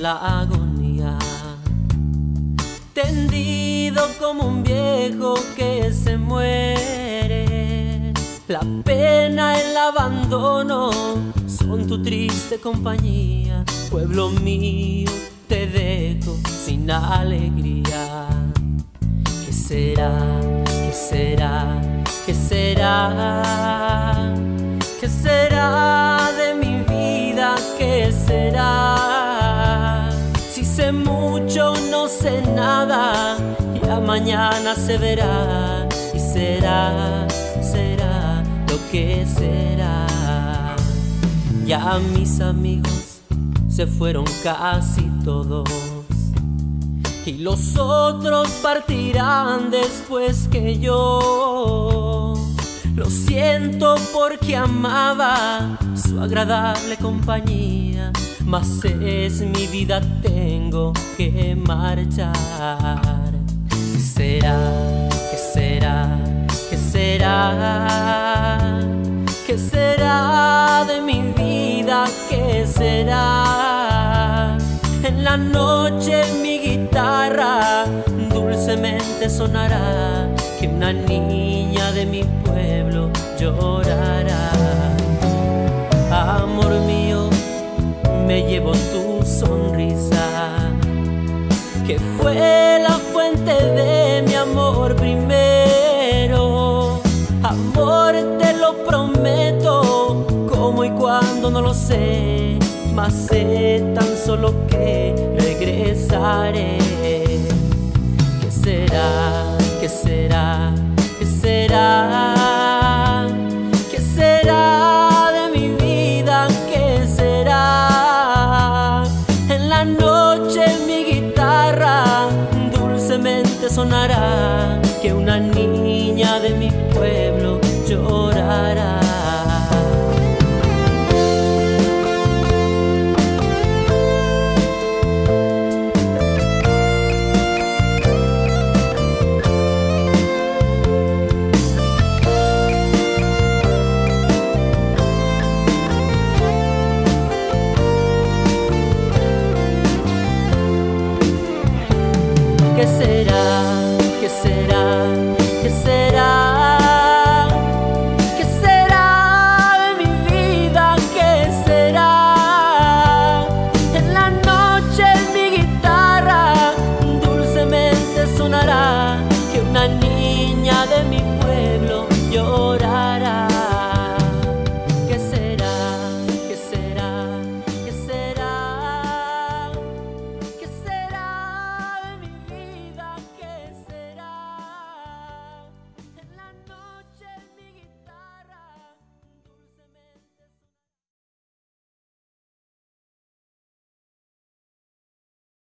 la agonía, tendido como un viejo que se muere. La pena, el abandono son tu triste compañía. Pueblo mío, te dejo sin alegría. ¿Qué será? ¿Qué será? ¿Qué será? ¿Qué será de mi vida? ¿Qué será? Si sé mucho, no sé nada, ya mañana se verá. Y será, será lo que será. Ya mis amigos se fueron casi todos, y los otros partirán después que yo. Lo siento porque amaba su agradable compañía, mas es mi vida, tengo que marchar. ¿Qué será? ¿Qué será? ¿Qué será? ¿Qué será de mi vida? ¿Qué será? En la noche mi guitarra dulcemente sonará, que una niña de mi pueblo llorará. Amor mío, me llevo tu sonrisa, que fue la fuente de mi amor primero. Amor, te lo prometo, cómo y cuándo no lo sé, mas sé tan solo que regresaré. ¿Qué será? ¿Qué será? ¿Qué será? ¿Qué será de mi vida? ¿Qué será? En la noche mi guitarra dulcemente sonará, que una niña de mi pueblo llorará. ¿Qué será? ¿Qué será?